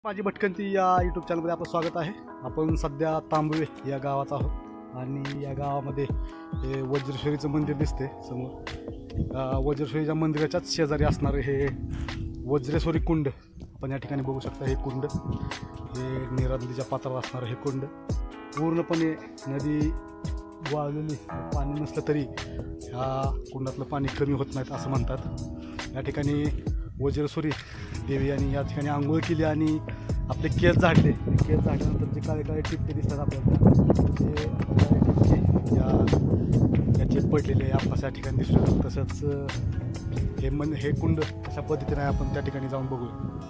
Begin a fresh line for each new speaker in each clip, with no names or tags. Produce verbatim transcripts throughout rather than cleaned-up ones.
माझी भटकंती या यूट्यूब चॅनलमध्ये आपलं स्वागत आहे. आपण सध्या तांबवे या गावात आहोत आणि या गावामध्ये हे वज्रेश्वरीचं मंदिर दिसते समोर. वज्रेश्वरीच्या मंदिराच्याच शेजारी असणारे हे वज्रेश्वरी कुंड आपण या ठिकाणी बघू शकता. हे कुंड हे नीरा नदीच्या पात्रावर असणारं हे कुंड पूर्णपणे नदी वाळलेली, पाणी नसलं तरी ह्या कुंडातलं पाणी कमी होत नाहीत असं म्हणतात. या ठिकाणी वज्रेश्वरी देवी आणि या ठिकाणी आंघोळ केली आणि आपले केस झाडले. केस झाडल्यानंतर जे काळे काळे टिपके दिसतात आपल्याला ते टिपके या याचे पडलेले आपल्याला या ठिकाणी दिसू शकतात. तसंच हे मन हे कुंड अशा पद्धतीने आपण त्या ठिकाणी जाऊन बघू.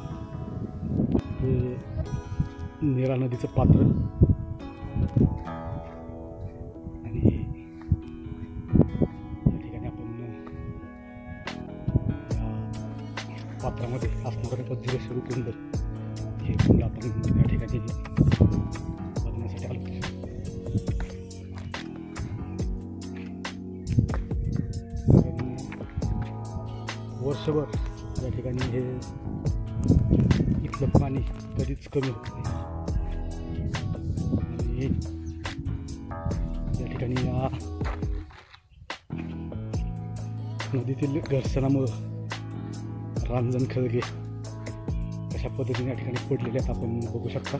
हे नीरा नदीचं पात्र आणि या ठिकाणी आपण पात्रामध्ये असणारं वज्रेश्वरी कुंड हे कुंड आपण या ठिकाणी बघण्यासाठी आलो. वर्षभर या ठिकाणी हे इथलं पाणी कधीच कमी होत नाही आणि या ठिकाणी या नदीतील घर्षणामुळं रांजण खळगे अशा पद्धतीने या ठिकाणी पडलेले आहेत आपण बघू शकता.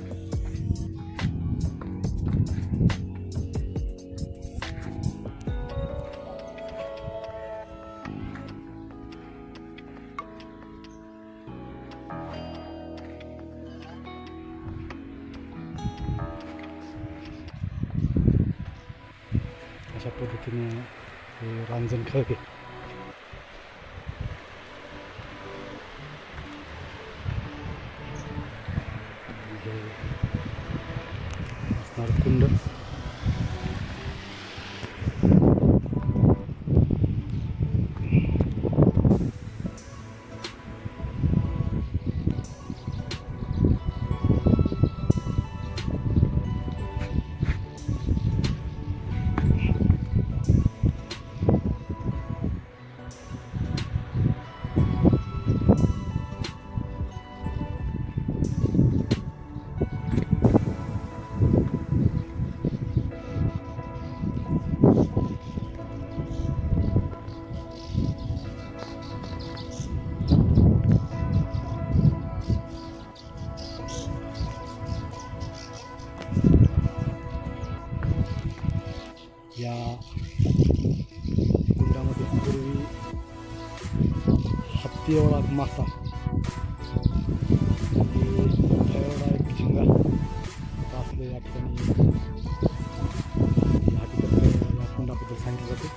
अशा पद्धतीने हे रांजण खळगे असणार कुंड. या कुंडामध्ये पूर्वी हत्ती एवढा मासा एवढा एक झिंगा असले या ठिकाणी या कुंडाबद्दल सांगितलं जाते.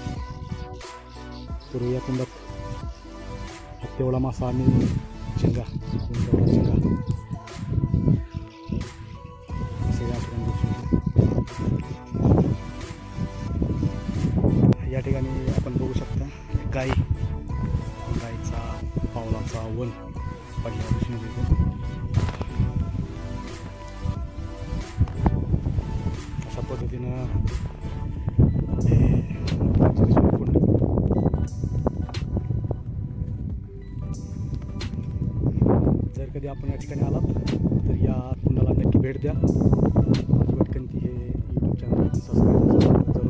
पूर्वी या कुंडात हत्ती एवढा मासा आणि झिंगा एवढा झिंगा असं या ठिकाणी दिसून. या ठिकाणी आपण बघू शकता गाई गाईचा पावलाचा वन पडल्यावर दिसून येतो. अशा पद्धतीनं हे कुंड. जर कधी आपण या ठिकाणी आलात तर या कुंडाला नक्की भेट द्या. माझी भटकंती हे यूट्यूब चॅनल सबस्क्राईब